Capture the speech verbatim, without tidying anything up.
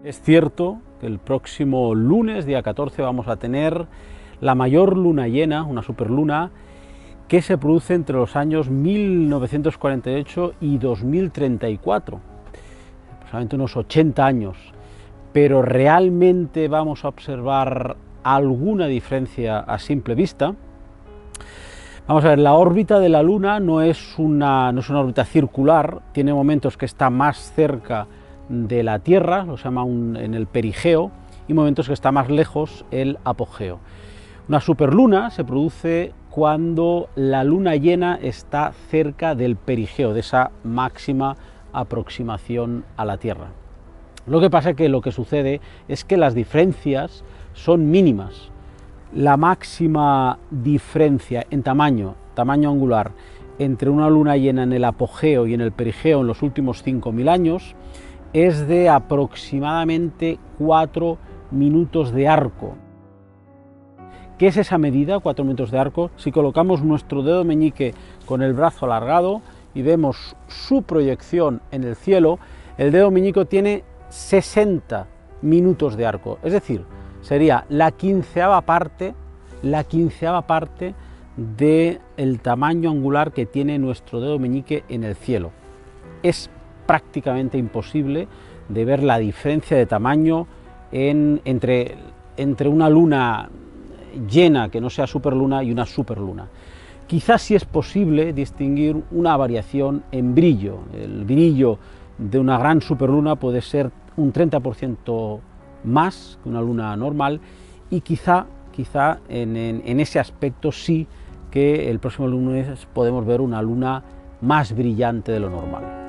Es cierto que el próximo lunes, día catorce, vamos a tener la mayor luna llena, una superluna, que se produce entre los años mil novecientos cuarenta y ocho y dos mil treinta y cuatro, aproximadamente unos ochenta años, pero realmente vamos a observar alguna diferencia a simple vista. Vamos a ver, la órbita de la Luna no es una, no es una órbita circular, tiene momentos que está más cerca de la Tierra, lo se llama un, en el perigeo, y momentos que está más lejos, el apogeo. Una superluna se produce cuando la luna llena está cerca del perigeo, de esa máxima aproximación a la Tierra. Lo que pasa es que lo que sucede es que las diferencias son mínimas. La máxima diferencia en tamaño, tamaño angular, entre una luna llena en el apogeo y en el perigeo en los últimos cinco mil años es de aproximadamente cuatro minutos de arco. ¿Qué es esa medida, cuatro minutos de arco? Si colocamos nuestro dedo meñique con el brazo alargado y vemos su proyección en el cielo, el dedo meñique tiene sesenta minutos de arco, es decir, sería la quinceava parte, la quinceava parte del tamaño angular que tiene nuestro dedo meñique en el cielo. Es prácticamente imposible de ver la diferencia de tamaño en, entre, entre una luna llena que no sea superluna y una superluna. Quizás sí es posible distinguir una variación en brillo. El brillo de una gran superluna puede ser un treinta por ciento más que una luna normal, y quizá, quizá en, en, en ese aspecto sí que el próximo lunes podemos ver una luna más brillante de lo normal.